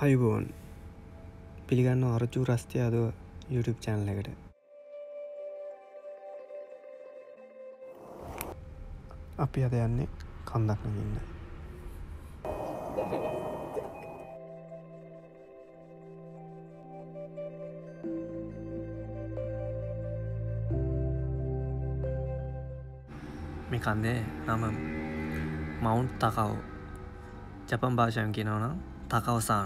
අයිබෝන් පිළිගන්න අරචු රස්තියාදුව YouTube channel එකට අපි අද යන්නේ කන්දක් නගින්න. මේ කන්දේ නම මවුන්ට් තකව්. ජපන් භාෂාවෙන් කියනවා නම් තකව්සාන්.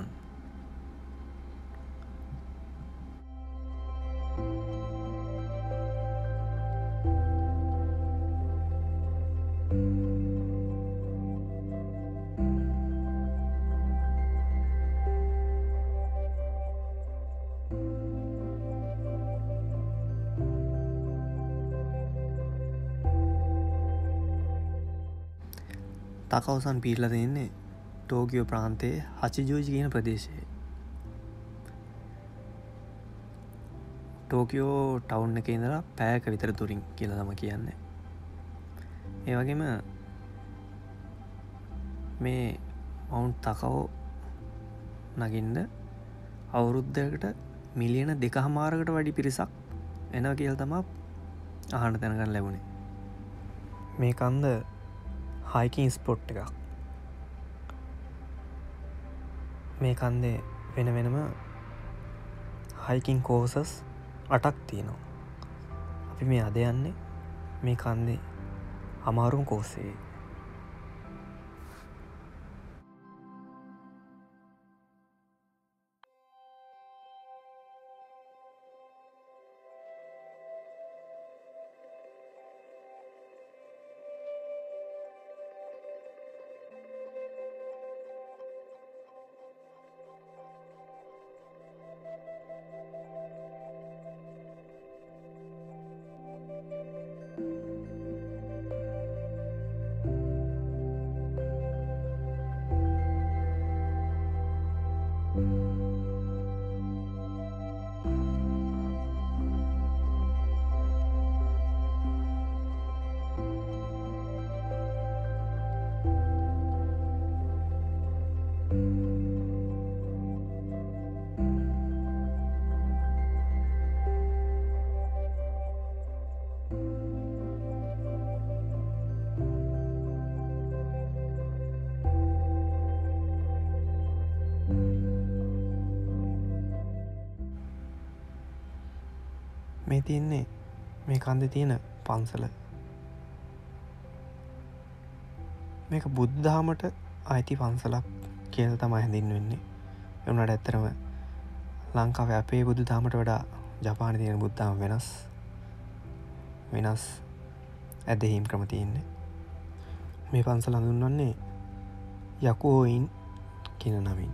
තකව්සන් පිහිටලා තියෙන්නේ ටෝකියෝ ප්‍රාන්තයේ හචිජෝජි කියන ප්‍රදේශයේ. ටෝකියෝ ටවුන් එකේ ඉඳලා පැයක විතර දුරින් කියලා තමයි කියන්නේ. ඒ වගේම මේ මවුන්ට් තකව් නගින්න අවුරුද්දකට මිලියන 2.5කට වැඩි පිරිසක් එනවා කියලා තමයි අහන්න දැනගන්න ලැබුණේ. මේ කන්ද හයිකින් ස්පොට් එකක්. මේ කන්දේ වෙන වෙනම හයිකින් කෝසස් 8ක් තියෙනවා. අපි මේ අද යන්නේ මේ කන්දේ අමාරුම කෝසේ. මේ තියන්නේ මේ කන්දේ තියෙන පන්සල. මේක බුද්ධ දහමට අයිති පන්සලක් කියලා තමයි හැඳින්වෙන්නේ. ඒ වුණාට ඇත්තටම ලංකාවේ අපේ බුද්ධ දහමට වඩා ජපානයේ තියෙන බුද්ධ දහම වෙනස් ඇදහිම් ක්‍රම තියෙන්නේ. මේ පන්සල හඳුන්වන්නේ යකුහෝයින් කියන නමින්.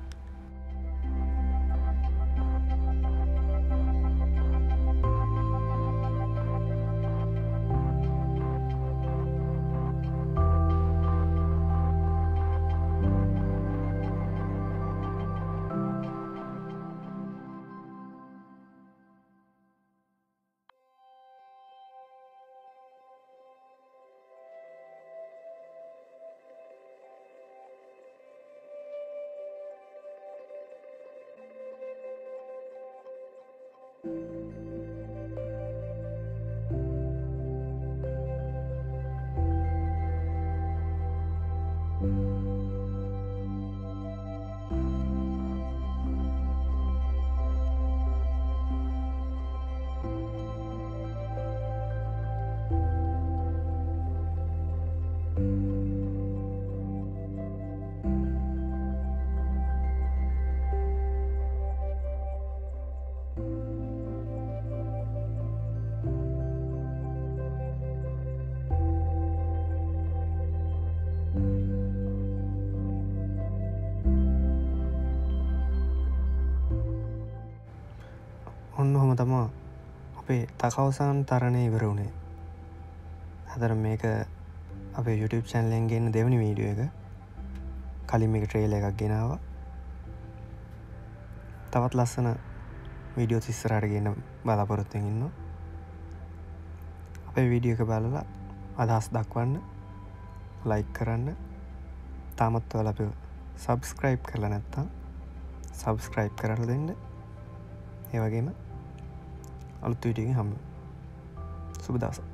ඔන්න ඔහොම තමා අපේ තකව්සාන් තරණය ඉවර වුණේ. අතර මේක අපේ YouTube channel එකෙන් ගෙන්න දෙවෙනි වීඩියෝ එක. කලින් මේක ට්‍රේලර් එකක් ගෙනාවා. තවත් ලස්සන වීඩියෝස් ඉස්සරහට ගෙන්න බලාපොරොත්තු වෙමින් ඉන්නවා. අපේ වීඩියෝ එක බලලා අදහස් දක්වන්න, ලයික් කරන්න, තාමත් ඔයාලා අපිව සබ්ස්ක්‍රයිබ් කරලා නැත්නම් සබස්ක්‍රයිබ් කරලා දෙන්න. ඒ වගේම අලුත් වීඩියෝ එකකින් හම්බ වෙමු. සුබ දවසක්.